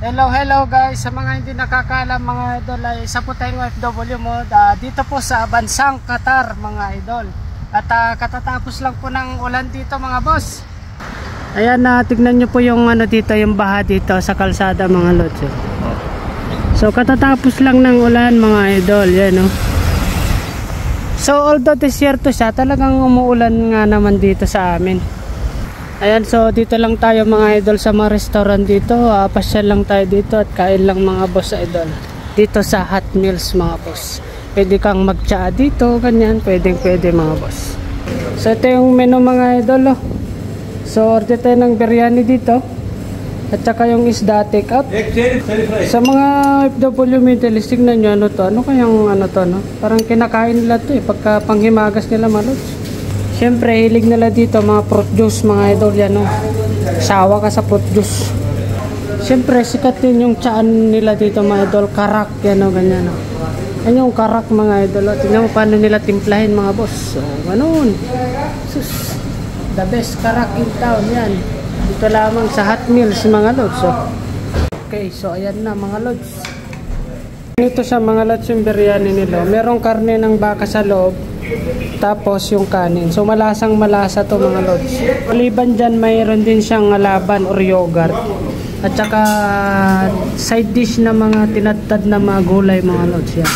Hello guys, sa mga hindi nakakaalam mga idol, ay isa po tayong OFW mo dito po sa bansang Qatar mga idol. At katatapos lang po ng ulan dito mga boss. Ayan, tignan nyo po yung dito, yung baha dito sa kalsada mga lods. So katatapos lang ng ulan mga idol, yan o. So although desierto siya, talagang umuulan nga naman dito sa amin. Ayan, so dito lang tayo mga idol sa mga restaurant dito. Pasyal lang tayo dito at kain lang mga boss idol. Dito sa Hot Meals mga boss. Pwede kang mag-tsaa dito, ganyan. Pwede mga boss. So ito yung menu mga idol. So order tayo ng biryani dito. At saka yung isda take out. Sa mga FW Middle East, tignan nyo ano to. Ano kayang to no? Parang kinakain nila to pagka panghimagas nila malos. Siyempre, hilig nila dito mga fruit juice mga idol yan o. Sawa ka sa fruit juice. Siyempre, sikat din yung tsaan nila dito mga idol. Karak yan o, ganyan o. Yan yung karak mga idol o. Tingnan mo paano nila timplahin mga boss. So, ganun. Sus, the best karak in town yan. Dito lamang sa Hot Meals mga lods o. Okay, so ayan na mga lods. Ito sa mga lods yung biryani nila. Merong karne ng baka sa loob. Tapos yung kanin. So malasang malasa to mga lods. Maliban dyan, mayroon din siyang laban or yogurt. At saka side dish na mga tinadtad na mga gulay mga lods yan.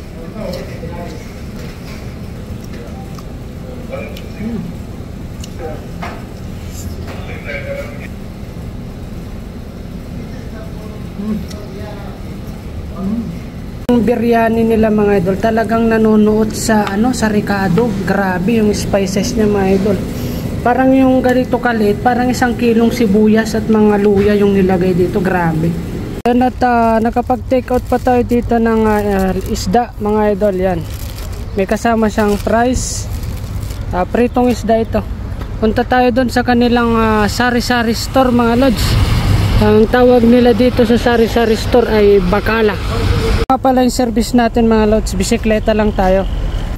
Yung biryani nila mga idol talagang nanonood sa sa ricado. Grabe yung spices niya mga idol. Parang yung ganito kalit, parang 1 kilong sibuyas at mga luya yung nilagay dito. Grabe. At nakapag take out pa tayo dito ng isda mga idol yan. May kasama siyang fries. Pritong isda ito. Punta tayo doon sa kanilang sari-sari store mga lods. Ang tawag nila dito sa sari-sari store ay bakala. Pala yung service natin mga lods, bisikleta lang tayo.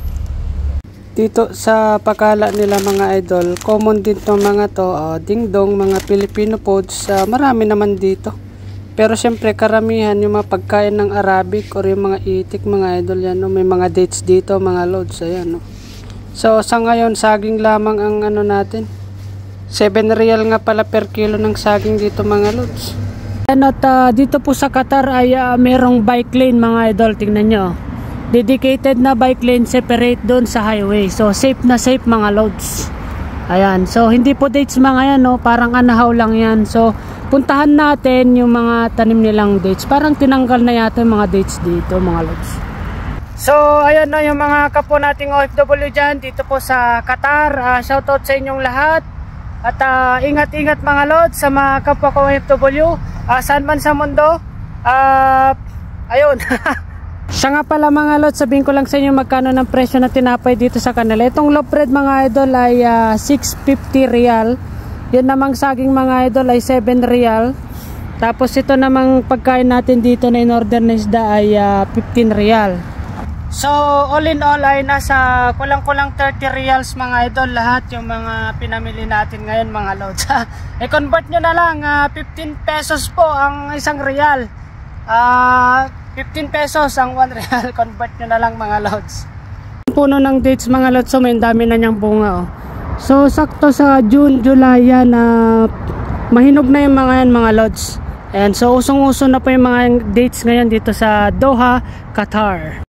Dito sa pakala nila mga idol, common din to mga to, dingdong, mga Filipino foods, marami naman dito. Pero syempre karamihan yung mga pagkain ng Arabic or yung mga itik mga idol yan, no? May mga dates dito mga lods, ayan no. So sa ngayon saging lamang ang natin. 7 real nga pala per kilo ng saging dito mga lods. At dito po sa Qatar ay merong bike lane mga idol, tingnan nyo. Dedicated na bike lane, separate doon sa highway. So safe na safe mga loads. Ayan, so hindi po dates mga yan no, parang anahaw lang yan. So puntahan natin yung mga tanim nilang dates. Parang tinanggal na yata yung mga dates dito mga loads. So ayan no yung mga kapo nating OFW dyan dito po sa Qatar. Shoutout sa inyong lahat. At ingat-ingat mga lods sa mga kapwa ko OFW saan man sa mundo. Ayun. Siya nga pala mga lods, sabihin ko lang sa inyo magkano ng presyo na tinapay dito sa kanila. Itong loaf bread mga idol ay 650 real. Yun namang saging mga idol ay 7 real. Tapos ito namang pagkain natin dito na in order na isda ay 15 real. So all in all ay nasa kulang-kulang 30 reals mga idol lahat yung mga pinamili natin ngayon mga lods. I-convert nyo na lang, 15 pesos po ang 1 real. 15 pesos ang 1 real. Convert nyo na lang mga lods. Puno ng dates mga lods, so may dami na niyang bunga oh. So sakto sa June, July yan, mahinog na yung mga yan mga lods. And so usong-uso na po yung mga dates ngayon dito sa Doha, Qatar.